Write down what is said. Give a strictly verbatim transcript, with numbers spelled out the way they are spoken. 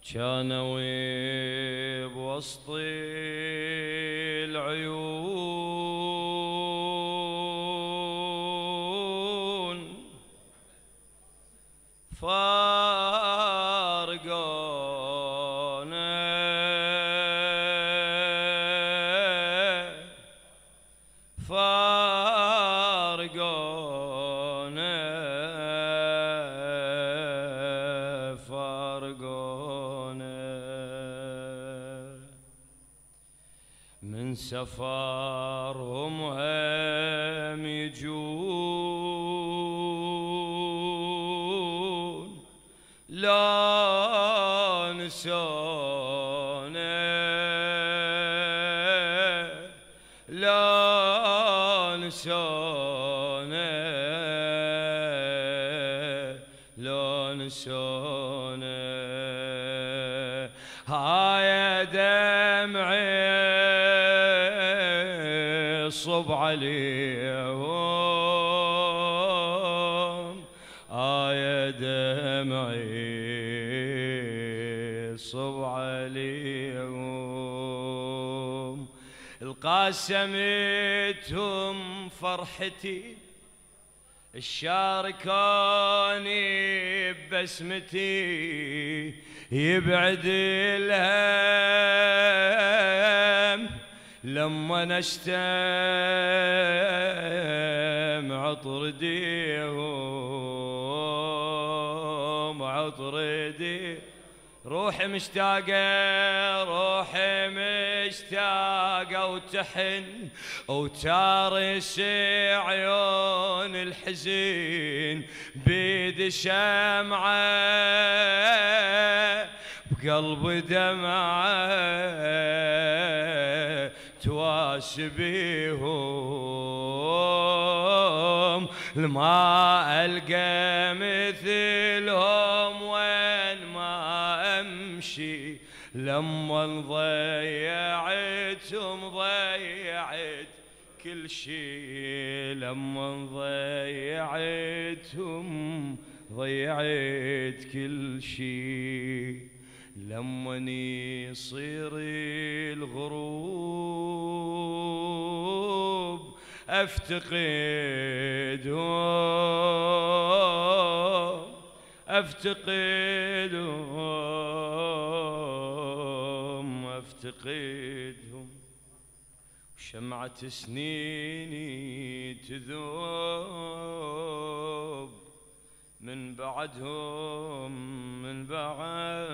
كانوا بوسط العيون فارقونا فارقونا فارقونا من سفرهم هم يجون لا نسونا لا نسونا لا نسونا هاي دمعي صب عليهم هاي دمعي صب عليهم القاسمتهم فرحتي الشاركاني ببسمتي يبعد الهم لما نشتم عطر ديهم عطر دي روحي مشتاقة روحي مشتاقة وتحن وتارس عيون الحزين بيد شمعة بقلب دمعة تواسبيهم لما ألقى مثلهم وين ما أمشي لما ضيعتهم ضيعت كل شي لما ضيعتهم ضيعت كل شي لما يصير الغروب افتقدهم افتقدهم افتقدهم وشمعة سنيني تذوب من بعدهم من بعد